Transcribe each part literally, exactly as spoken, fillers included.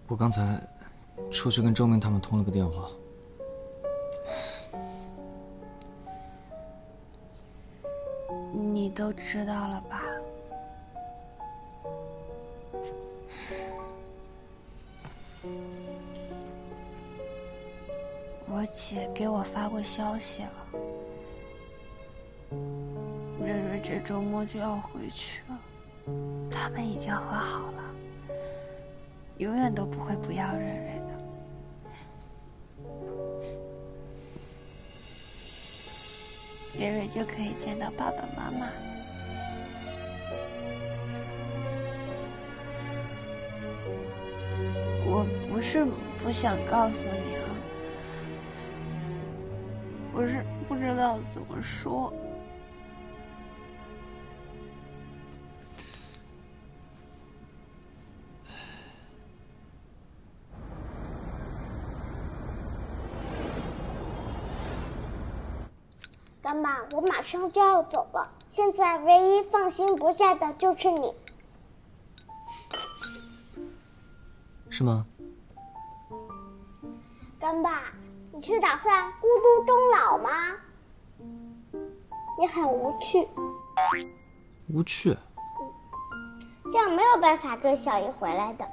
我刚才出去跟周明他们通了个电话。 你都知道了吧？我姐给我发过消息了，瑞瑞这周末就要回去了，他们已经和好了，永远都不会不要瑞瑞的。瑞瑞就可以见到爸爸妈妈。我不是不想告诉你啊，我是不知道怎么说。 干爸，我马上就要走了，现在唯一放心不下的就是你。 是吗？ 干爸，你是打算孤独终老吗？你很无趣。 无趣？ 这样没有办法追小姨回来的。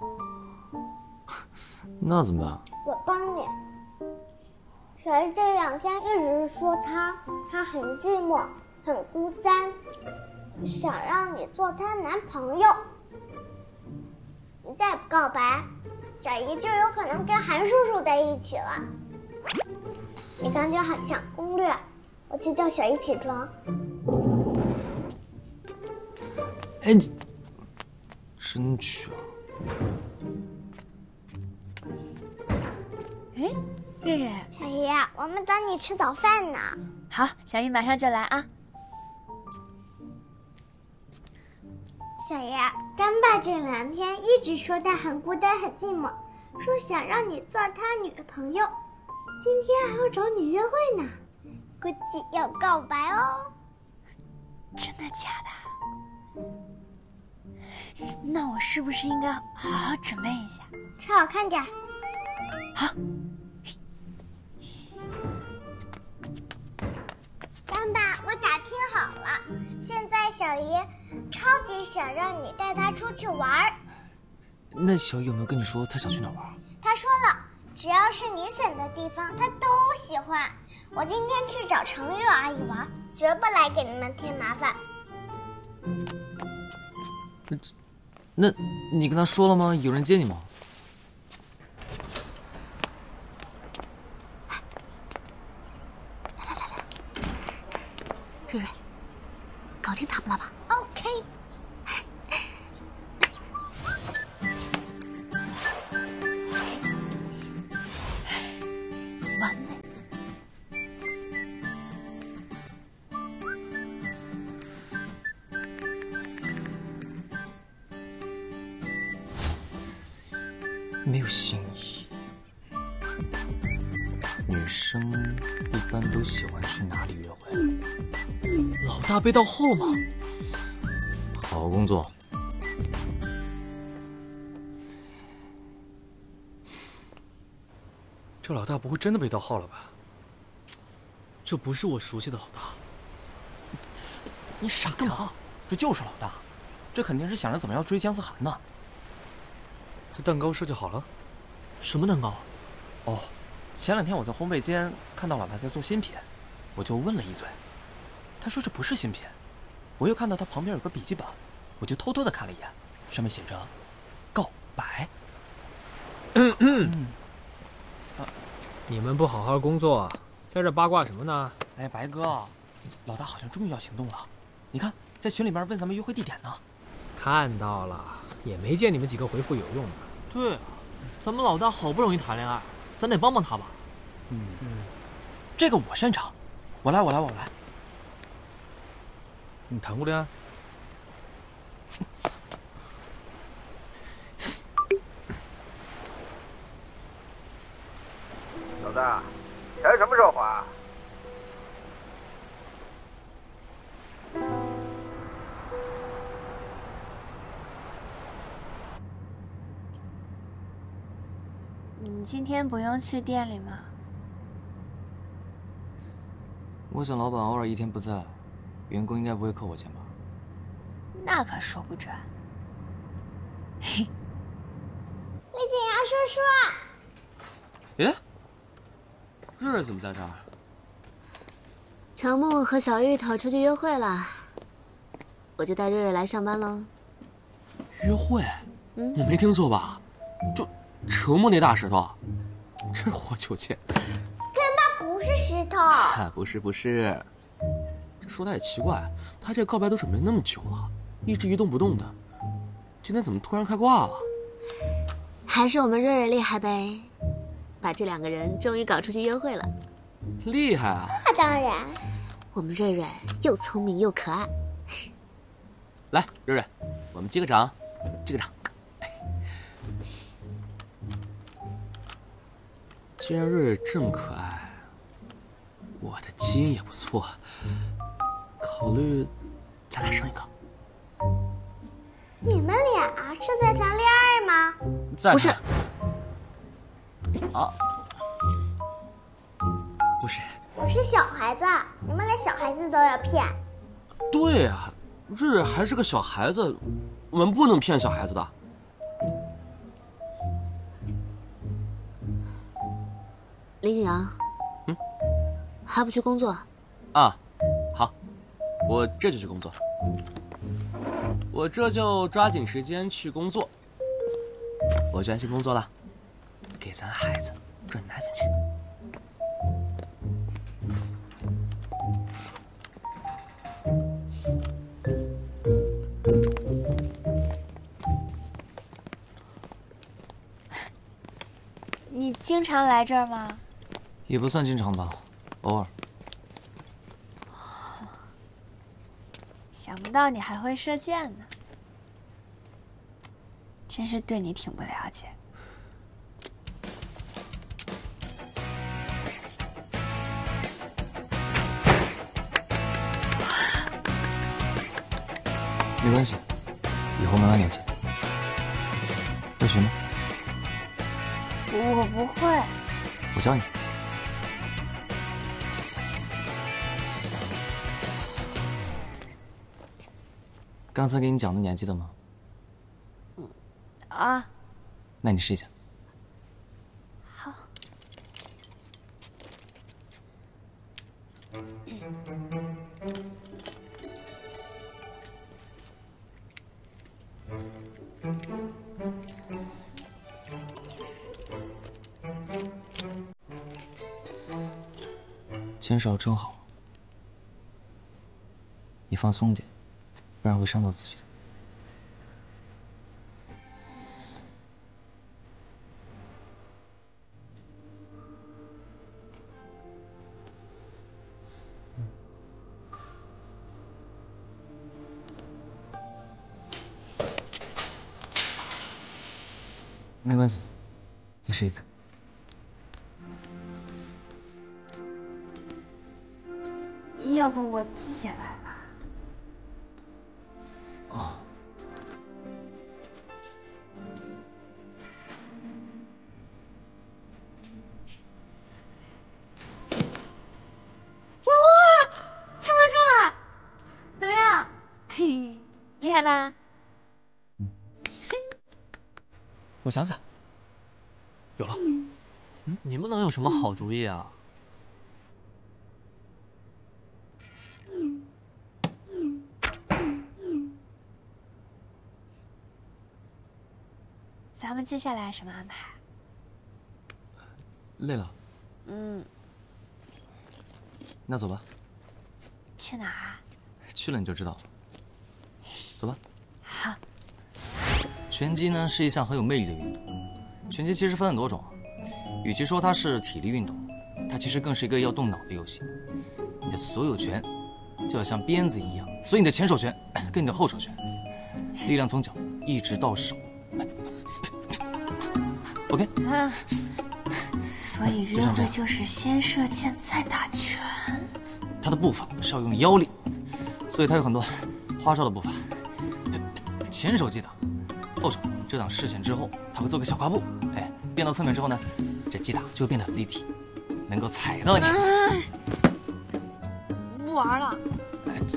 那怎么办？ 我帮你。小姨这两天一直说她，她很寂寞，很孤单，想让你做她男朋友。你再不告白，小姨就有可能跟韩叔叔在一起了。你赶紧想攻略，我去叫小姨起床。 哎，你真去啊？ 哎，瑞瑞， 小姨，我们等你吃早饭呢。 好，小姨马上就来啊。 小姨，干爸这两天一直说他很孤单很寂寞，说想让你做他女朋友，今天还要找你约会呢，估计要告白哦。 真的假的？那我是不是应该好好准备一下， 穿好看点？ 好。 干爸，我打听好了，现在小姨超级想让你带她出去玩。 那小姨有没有跟你说她想去哪玩？ 她说了，只要是你选的地方，她都喜欢。我今天去找程玉阿姨玩，绝不来给你们添麻烦。 那，你跟她说了吗？有人接你吗？ 瑞瑞，搞定他们了吧 ？OK。 完美。 没有新意。女生一般都喜欢去哪里约会？老大被盗号了吗？好好工作。 这老大不会真的被盗号了吧？这不是我熟悉的老大。 你傻干嘛？这就是老大，这肯定是想着怎么样追姜思涵呢。 这蛋糕设计好了？ 什么蛋糕？哦，前两天我在烘焙间看到老大在做新品，我就问了一嘴，他说这不是新品。我又看到他旁边有个笔记本，我就偷偷的看了一眼，上面写着“告白”。 嗯嗯。啊，你们不好好工作，在这八卦什么呢？ 哎，白哥，老大好像终于要行动了。你看，在群里面问咱们约会地点呢。 看到了，也没见你们几个回复有用的。 对啊，咱们老大好不容易谈恋爱，咱得帮帮他吧。 嗯嗯，这个我擅长，我来，我来，我来。 你谈过恋爱？ 老大，钱什么时候还？ 你今天不用去店里吗？ 我想老板偶尔一天不在，员工应该不会扣我钱吧？ 那可说不准。嘿， 李景阳叔叔， 哎，瑞瑞怎么在这儿？ 程木和小芋头出去约会了，我就带瑞瑞来上班喽。 约会？ 嗯， 我没听错吧？就程木那大石头，真是活久见。 跟他不是石头。 啊，不是不是，这说来也奇怪，他这告白都准备那么久了，一直一动不动的，今天怎么突然开挂了？ 还是我们瑞瑞厉害呗，把这两个人终于搞出去约会了。 厉害啊！ 那当然。 我们瑞瑞又聪明又可爱。 来，瑞瑞，我们击个掌，击个掌。既然瑞瑞这么可爱，我的基因也不错，考虑咱俩生一个。 你们俩是在谈恋爱吗？ 在不是。 啊，不是。 我是小孩子，你们连小孩子都要骗。 对啊，瑞瑞还是个小孩子，我们不能骗小孩子的。 李景阳， 嗯， 还不去工作？ 啊，好，我这就去工作。我这就抓紧时间去工作。我就安心工作了，给咱孩子赚奶粉钱。 你经常来这儿吗？ 也不算经常吧，偶尔。 想不到你还会射箭呢，真是对你挺不了解。 没关系，以后慢慢了解。会学吗？ 我不会。 我教你。刚才给你讲的，你还记得吗？ 嗯，啊。 那你试一下。 好。 牵手真好，你放松点，不然会伤到自己的。没关系，再试一次。 要不我自己来吧。 哦。 哇，中了中了！怎么样？嘿，厉害吧？ 我想想，有了。嗯，你们能有什么好主意啊？ 咱们接下来什么安排？ 累了。 嗯。 那走吧。 去哪儿啊？ 去了你就知道了。走吧。 好。 拳击呢是一项很有魅力的运动。拳击其实分很多种，与其说它是体力运动，它其实更是一个要动脑的游戏。你的所有拳就要像鞭子一样，所以你的前手拳跟你的后手拳，力量从脚一直到手。OK。 啊。所以约会就是先射箭再打拳。 他的步伐是要用腰力，所以他有很多花哨的步伐。前手击打，后手遮挡视线之后，他会做个小跨步，哎， 变到侧面之后呢，这击打就会变得很立体，能够踩到你。 嗯、不玩了。 哎，这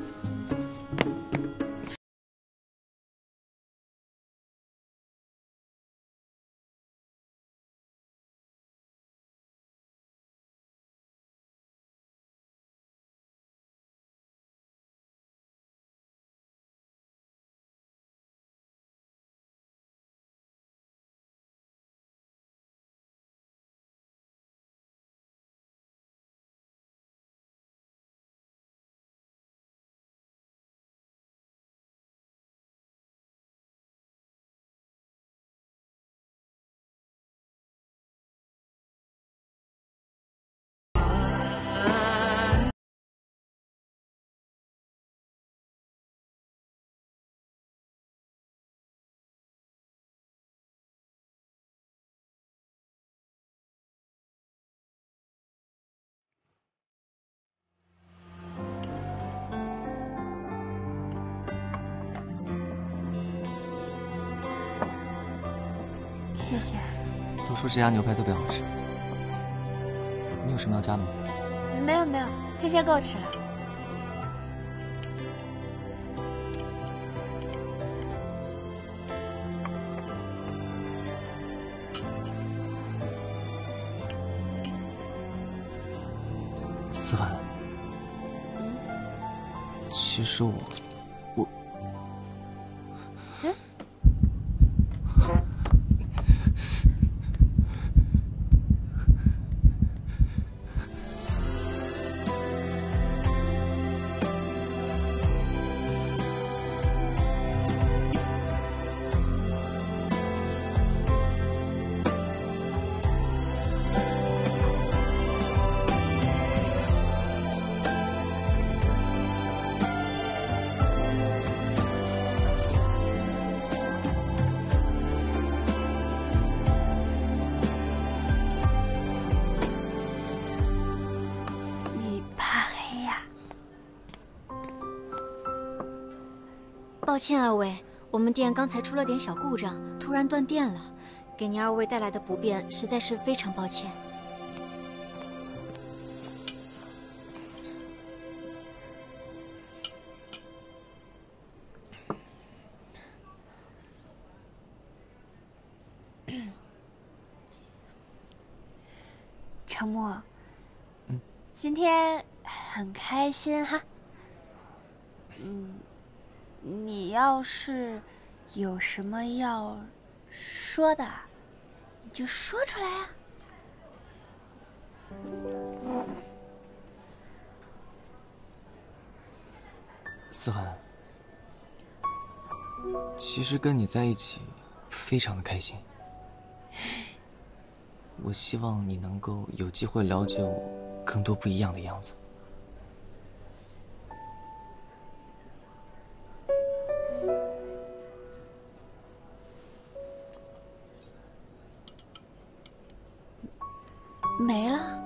谢谢。 都说这家牛排特别好吃，你有什么要加的吗？ 没有没有，这些够吃了。 思涵，其实我，我， 嗯。 抱歉二位，我们店刚才出了点小故障，突然断电了，给您二位带来的不便实在是非常抱歉。 程默， 嗯， 今天很开心哈。嗯。你要是有什么要说的，你就说出来啊。 思涵，其实跟你在一起非常的开心。我希望你能够有机会了解我更多不一样的样子。 没了？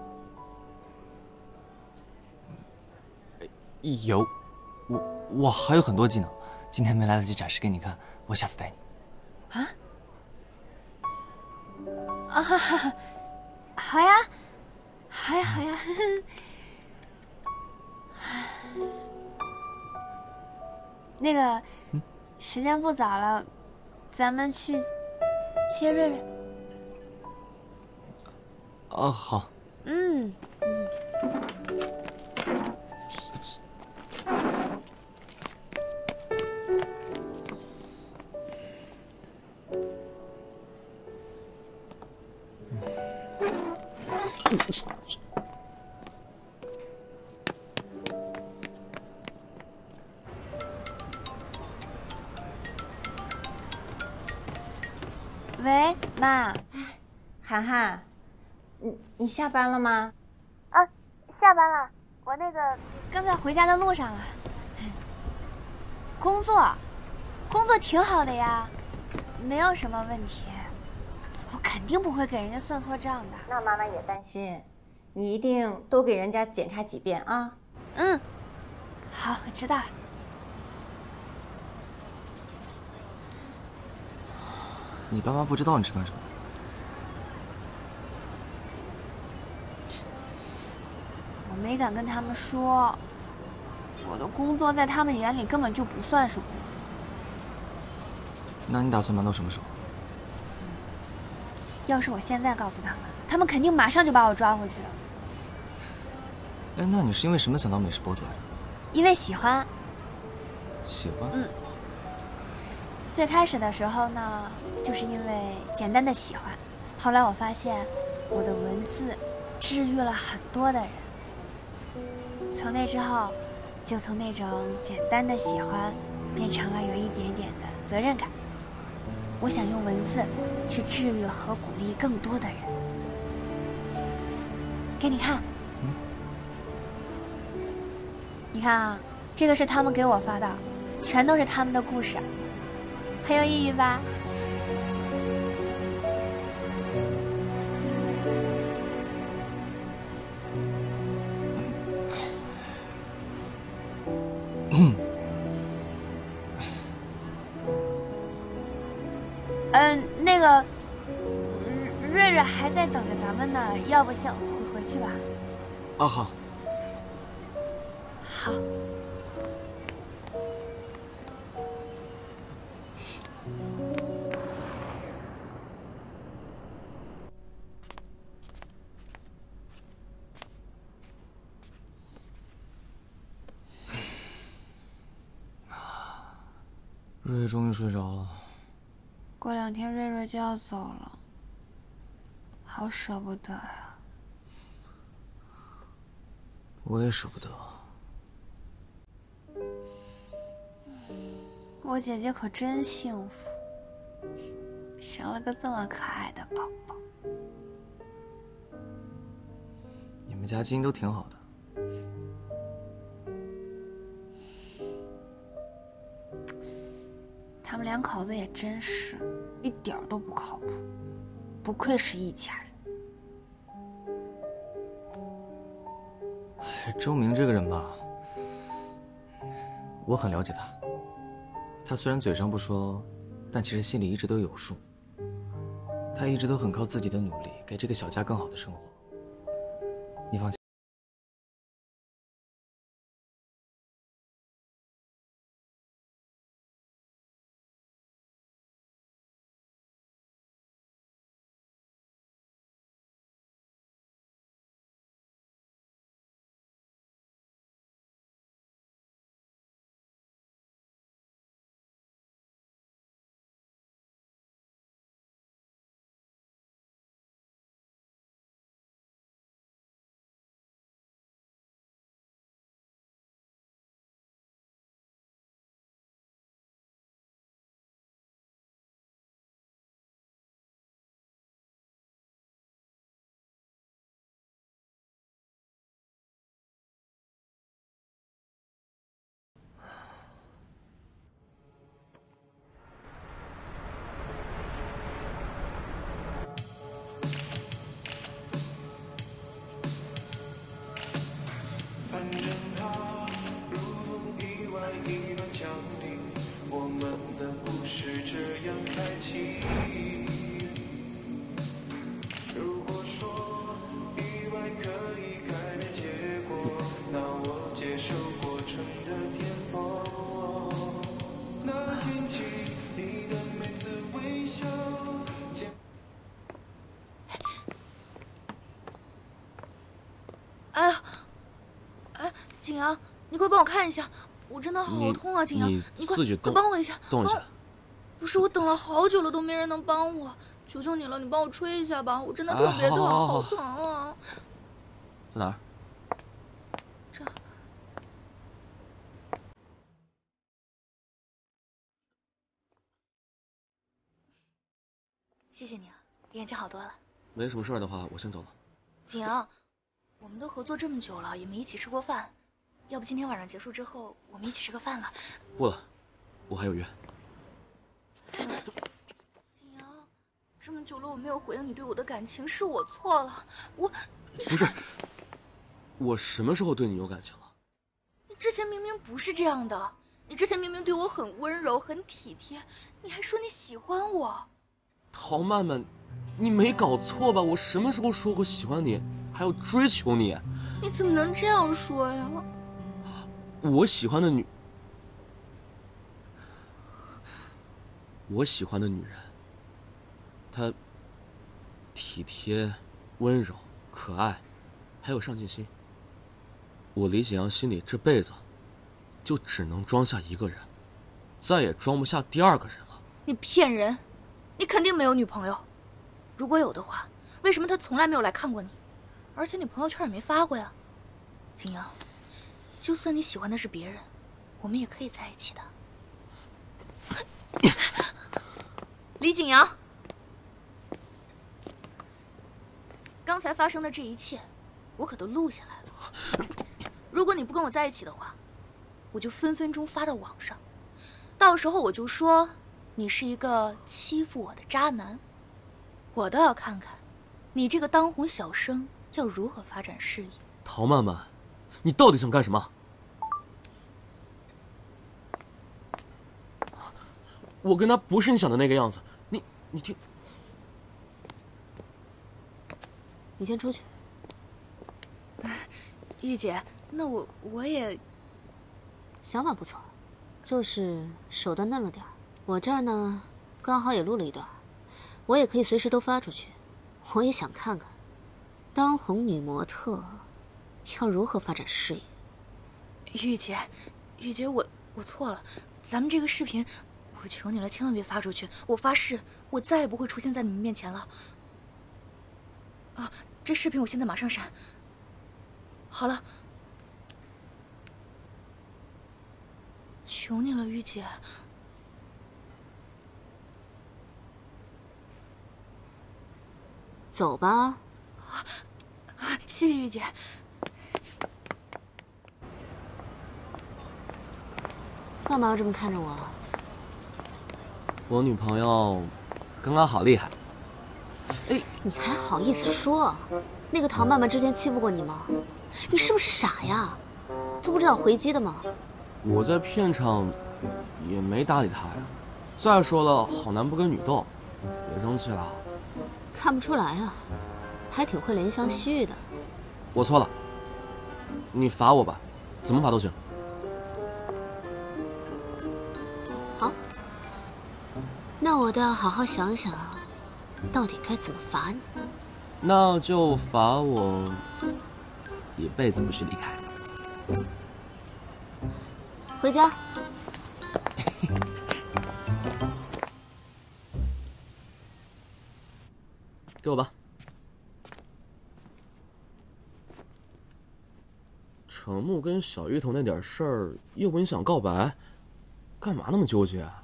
有，我我还有很多技能，今天没来得及展示给你看，我下次带你。 啊？啊哈哈，好呀，好呀，好呀。那个， 嗯、 时间不早了，咱们去接瑞瑞。 哦，好。 嗯嗯。喂，妈。 涵涵，你你下班了吗？ 啊，下班了。我那个刚才回家的路上了。工作，工作挺好的呀，没有什么问题。我肯定不会给人家算错账的。 那妈妈也担心，你一定多给人家检查几遍啊。 嗯，好，我知道了。 你爸妈不知道你吃干什么？ 我没敢跟他们说，我的工作在他们眼里根本就不算是工作。 那你打算瞒到什么时候？ 要是我现在告诉他们，他们肯定马上就把我抓回去。 哎，那你是因为什么想当美食博主来着？ 因为喜欢。 喜欢？ 嗯。最开始的时候呢，就是因为简单的喜欢，后来我发现我的文字治愈了很多的人。从那之后，就从那种简单的喜欢，变成了有一点点的责任感。我想用文字去治愈和鼓励更多的人。给你看， 嗯， 你看啊，这个是他们给我发的，全都是他们的故事，很有意义吧？ 嗯。 嗯，那个瑞瑞还在等着咱们呢，要不先回回去吧？ 啊，好。 好。 瑞瑞终于睡着了。 过两天瑞瑞就要走了，好舍不得呀。 我也舍不得。 我姐姐可真幸福，生了个这么可爱的宝宝。 你们家基因都挺好的。 他们两口子也真是一点都不靠谱，不愧是一家人。 哎，周明这个人吧，我很了解他。他虽然嘴上不说，但其实心里一直都有数。他一直都很靠自己的努力，给这个小家更好的生活。你放心。 哎呀，哎，景阳，你快帮我看一下，我真的好痛啊！景阳，你快快帮我一下， 动一下。 不是，我等了好久了，都没人能帮我，求求你了，你帮我吹一下吧，我真的特别疼，好疼啊！ 在哪儿？ 这。谢谢你啊，眼睛好多了。 没什么事儿的话，我先走了。 景阳。我们都合作这么久了，也没一起吃过饭，要不今天晚上结束之后，我们一起吃个饭吧？ 不了，我还有约。 景阳，这么久了我没有回应你对我的感情，是我错了。我不是，我什么时候对你有感情了？ 你之前明明不是这样的，你之前明明对我很温柔、很体贴，你还说你喜欢我。 陶曼曼，你没搞错吧？我什么时候说过喜欢你？ 还要追求你。 你怎么能这样说呀？ 我喜欢的女，我喜欢的女人，她体贴、温柔、可爱，还有上进心。我李景阳心里这辈子就只能装下一个人，再也装不下第二个人了。 你骗人！你肯定没有女朋友。如果有的话，为什么他从来没有来看过你？而且你朋友圈也没发过呀。景阳，就算你喜欢的是别人，我们也可以在一起的。李景阳，刚才发生的这一切，我可都录下来了。如果你不跟我在一起的话，我就分分钟发到网上，到时候我就说你是一个欺负我的渣男。我倒要看看，你这个当红小生要如何发展事业。 陶曼曼，你到底想干什么？我跟他不是你想的那个样子，你你听， 你先出去。 玉姐，那我我也想法不错，就是手段嫩了点儿。我这儿呢，刚好也录了一段，我也可以随时都发出去。我也想看看，当红女模特要如何发展事业。 玉姐，玉姐，我我错了，咱们这个视频，我求你了，千万别发出去。我发誓，我再也不会出现在你们面前了。啊，这视频我现在马上删。好了，求你了，玉姐。 走吧。 谢谢玉姐。 干嘛要这么看着我？ 我女朋友刚刚好厉害。 哎，你还好意思说？那个唐曼曼之前欺负过你吗？你是不是傻呀？都不知道回击的吗？ 我在片场也没搭理她呀。再说了，好男不跟女斗，别生气了。 看不出来啊，还挺会怜香惜玉的。 我错了，你罚我吧，怎么罚都行。 好，那我倒要好好想想，到底该怎么罚你。 那就罚我一辈子不许离开。 回家。 给我吧。程木跟小芋头那点事儿又不影响告白，干嘛那么纠结啊？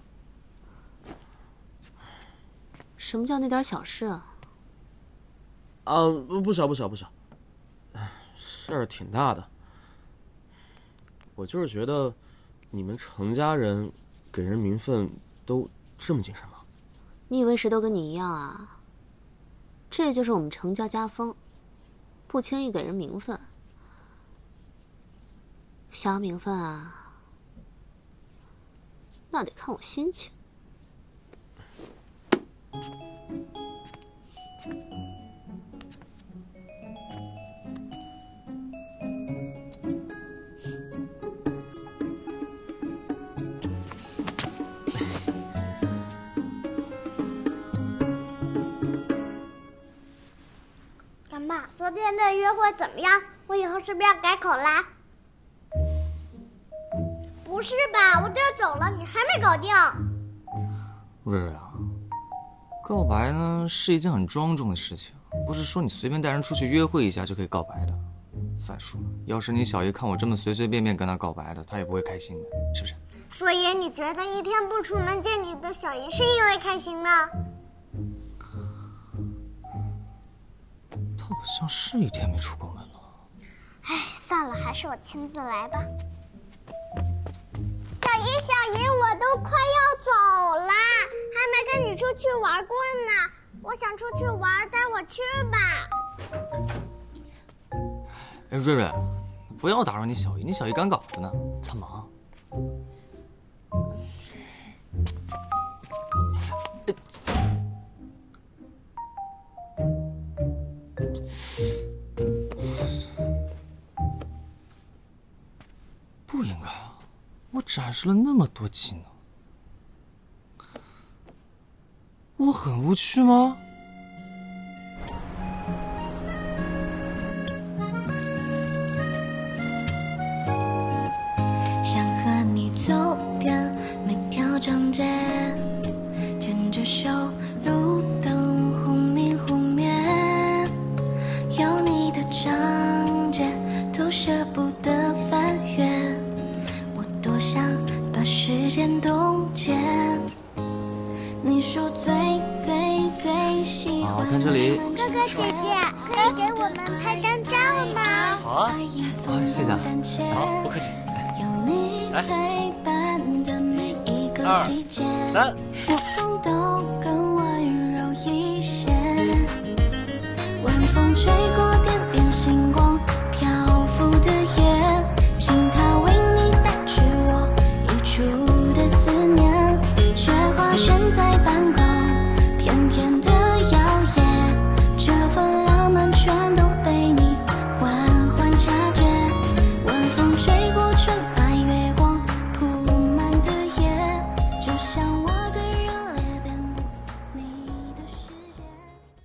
什么叫那点小事啊？ 啊，不小不小不小，事儿挺大的。我就是觉得，你们程家人给人名分都这么谨慎吗？ 你以为谁都跟你一样啊？这就是我们程家家风，不轻易给人名分。想要名分啊，那得看我心情。 干妈，昨天的约会怎么样？我以后是不是要改口啦？不是吧，我都要走了，你还没搞定？ 瑞瑞啊，告白呢是一件很庄重的事情，不是说你随便带人出去约会一下就可以告白的。再说了，要是你小姨看我这么随随便便跟她告白的，她也不会开心的，是不是？ 所以你觉得一天不出门见你的小姨是因为开心呢？ 她好像是一天没出过门了。 哎，算了，还是我亲自来吧。小姨，小姨，我都快要走了，还没跟你出去玩过呢。我想出去玩，带我去吧。 哎，瑞瑞，不要打扰你小姨，你小姨赶稿子呢，她忙。 不应该啊！我展示了那么多技能，我很无趣吗？ 想和你走遍每条长街，牵着手，路灯忽明忽灭，有你的长街，都舍不得翻越。我多想把时间冻结。你说最最最喜欢。 好看这里。 哥哥姐姐，可以给我们拍张照吗？ 好啊，啊，谢谢啊。 好，不客气。 来， 二三。